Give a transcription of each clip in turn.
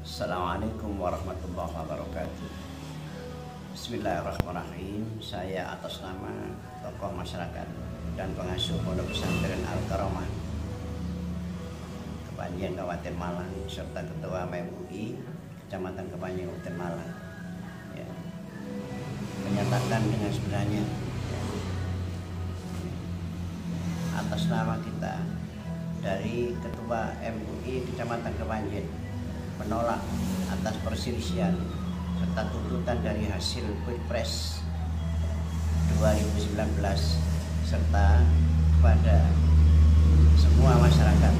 Assalamualaikum warahmatullahi wabarakatuh. Bismillahirrahmanirrahim. Saya atas nama tokoh masyarakat dan pengasuh Pondok Pesantren Al-Karamah Kepanjen Kabupaten Malang serta Ketua MUI Kecamatan Kepanjen Kabupaten Malang menyatakan dengan sebenarnya atas nama kita dari Ketua MUI Kecamatan Kepanjen menolak atas perselisihan serta tuntutan dari hasil Pilpres 2019 serta kepada semua masyarakat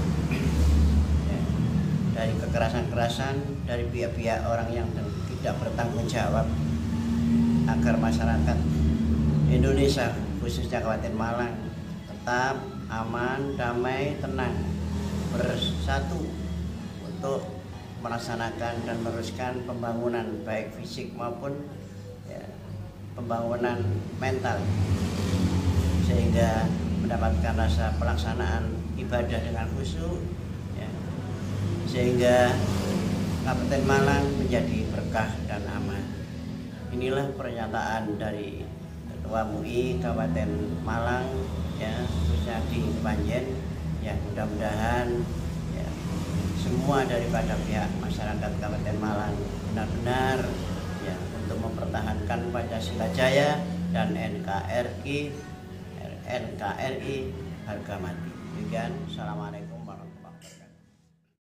dari kekerasan-kekerasan dari pihak-pihak orang yang tidak bertanggung jawab, agar masyarakat Indonesia khususnya Kabupaten Malang tetap aman, damai, tenang, bersatu untuk melaksanakan dan meneruskan pembangunan baik fisik maupun pembangunan mental, sehingga mendapatkan rasa pelaksanaan ibadah dengan khusyuk, sehingga Kabupaten Malang menjadi berkah dan aman. Inilah pernyataan dari Ketua MUI Kabupaten Malang, khususnya di Kepanjen, mudah-mudahan semua daripada pihak masyarakat Kabupaten Malang benar-benar untuk mempertahankan Pancasila Jaya dan NKRI harga mati. Demikian, assalamualaikum.